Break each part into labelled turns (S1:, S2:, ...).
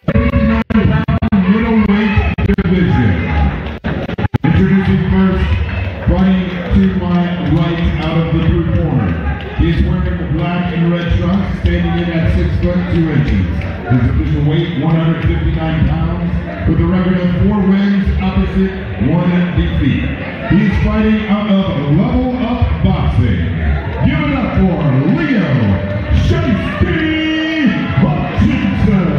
S1: 59-pound middleweight division. Introducing first, fighting to my right out of the blue corner. He is wearing black and red trunks, standing in at 6 foot 2 inches. His official weight, 159 pounds, with a record of 4 wins, opposite 1 defeat. He is fighting out of Level Up Boxing. Give it up for Leo Hutchinson.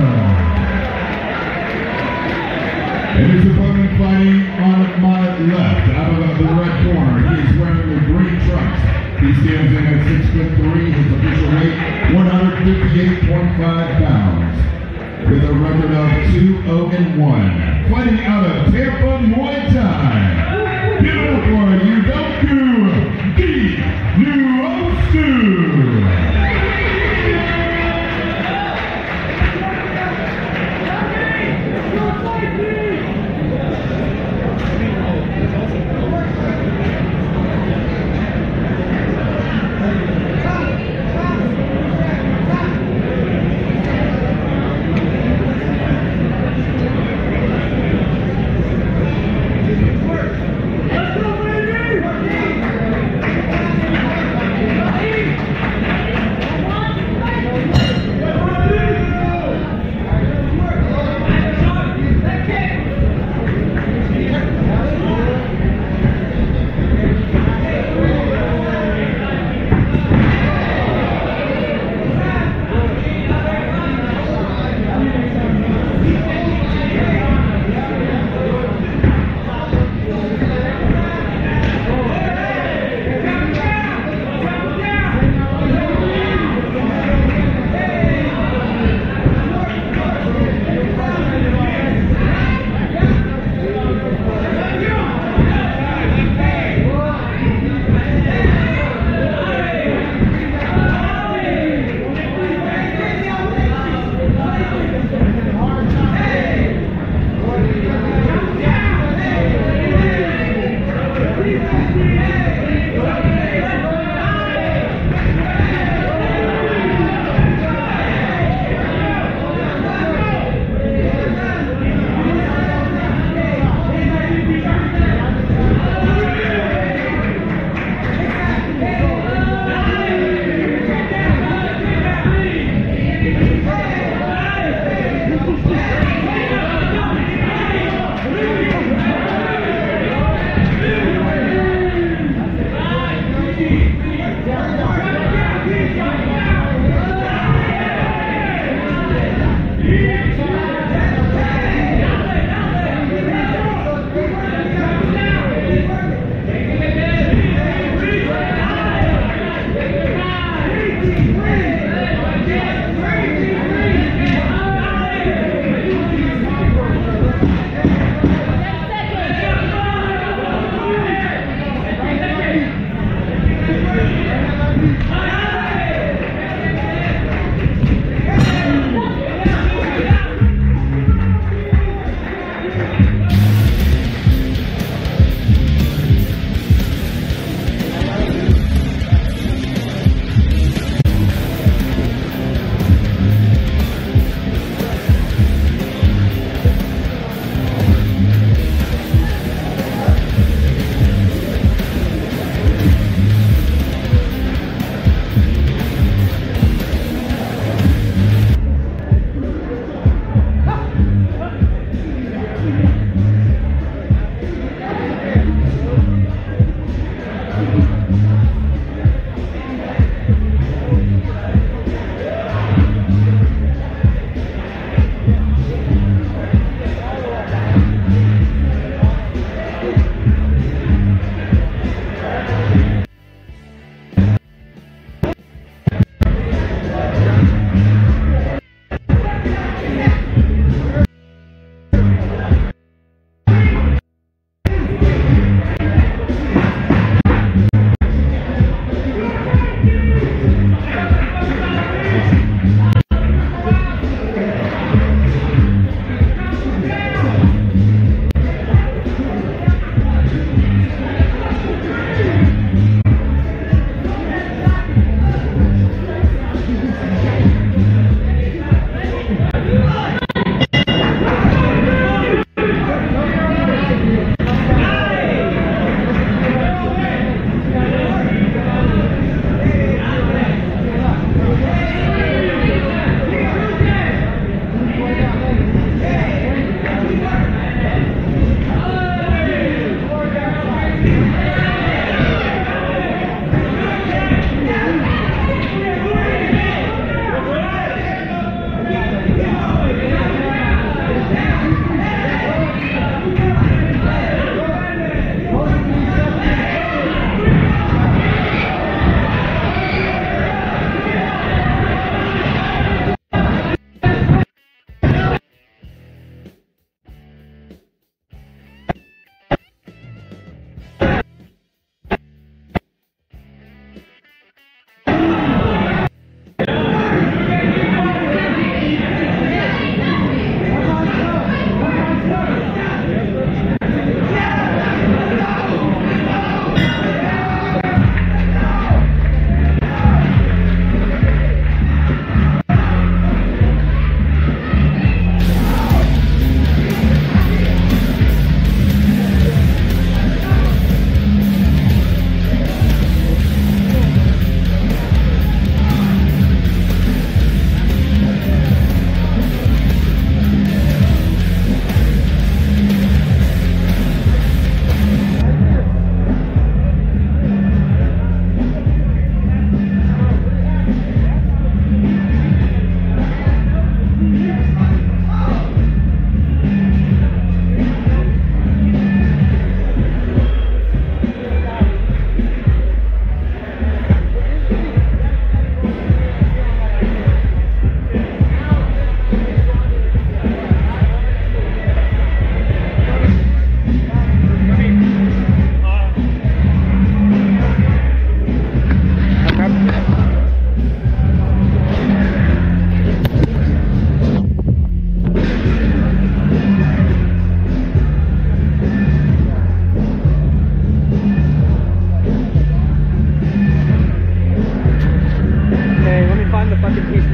S1: And his opponent fighting on my left, out of the red corner. He is wearing the green trunks. He stands in at 6 foot 3. His official weight, 158.5 pounds. With a record of 2-0-1. Fighting out of Tampa, Muay Thai. Give it up for Nwosu.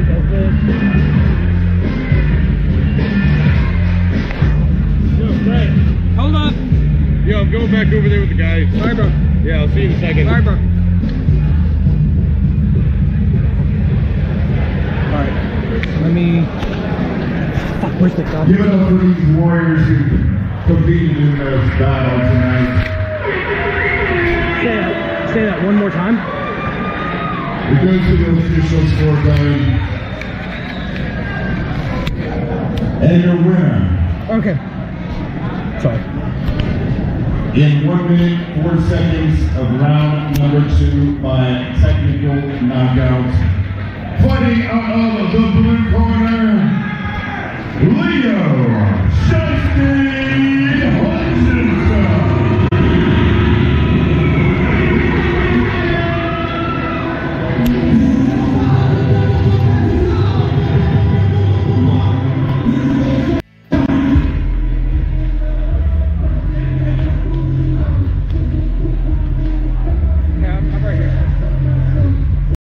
S2: Hold up.
S3: Yeah, I'm going back over there with the guys.
S2: Sorry, bro.
S3: Yeah, I'll see you in a second.
S2: Sorry, bro. Alright. Let me... Fuck, where's the gun?
S1: Give it up for these warriors who competed in the battle tonight.
S2: Say that one more time.
S1: We go to the official scorecard. And your winner.
S2: Okay. Sorry.
S1: In 1 minute, 4 seconds of round number 2 by technical knockout. Fighting out of the blue corner, Leo